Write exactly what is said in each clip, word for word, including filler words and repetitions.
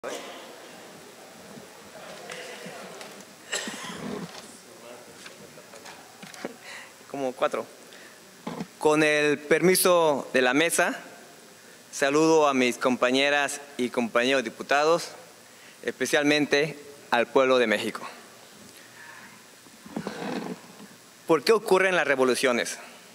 Como cuatro. Con el permiso de la mesa, saludo a mis compañeras y compañeros diputados, especialmente al pueblo de México. ¿Por qué ocurren las revoluciones?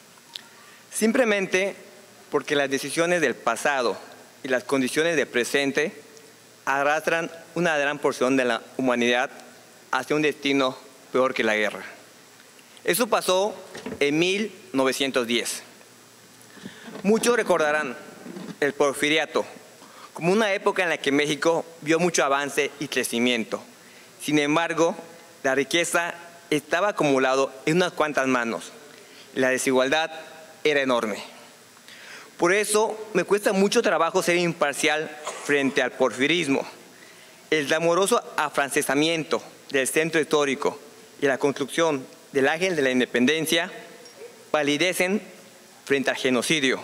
Simplemente porque las decisiones del pasado y las condiciones del presente arrastran una gran porción de la humanidad hacia un destino peor que la guerra. Eso pasó en mil novecientos diez. Muchos recordarán el Porfiriato como una época en la que México vio mucho avance y crecimiento. Sin embargo, la riqueza estaba acumulada en unas cuantas manos. La desigualdad era enorme. Por eso me cuesta mucho trabajo ser imparcial frente al porfirismo. El clamoroso afrancesamiento del centro histórico y la construcción del ángel de la independencia palidecen frente al genocidio.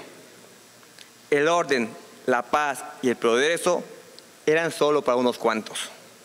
El orden, la paz y el progreso eran solo para unos cuantos.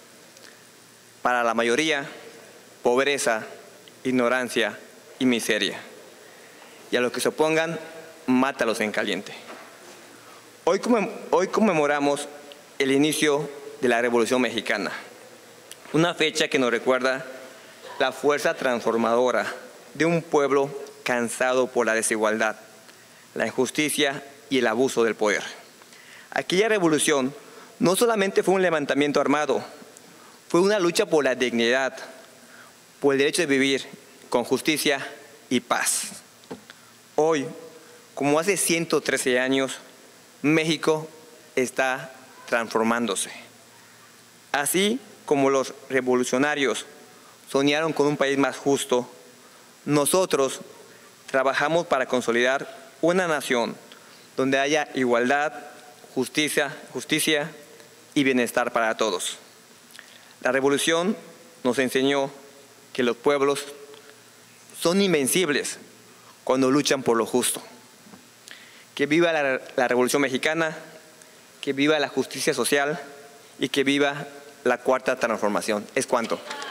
Para la mayoría, pobreza, ignorancia y miseria. Y a los que se opongan, mátalos en caliente. Hoy, conmem- hoy conmemoramos el inicio de la Revolución Mexicana, una fecha que nos recuerda la fuerza transformadora de un pueblo cansado por la desigualdad, la injusticia y el abuso del poder. Aquella revolución no solamente fue un levantamiento armado, fue una lucha por la dignidad, por el derecho de vivir con justicia y paz. Hoy, como hace ciento trece años, México está transformándose. Así como los revolucionarios soñaron con un país más justo, nosotros trabajamos para consolidar una nación donde haya igualdad, justicia, justicia y bienestar para todos. La revolución nos enseñó que los pueblos son invencibles cuando luchan por lo justo. Que viva la, la Revolución Mexicana, que viva la justicia social y que viva la cuarta transformación. Es cuanto.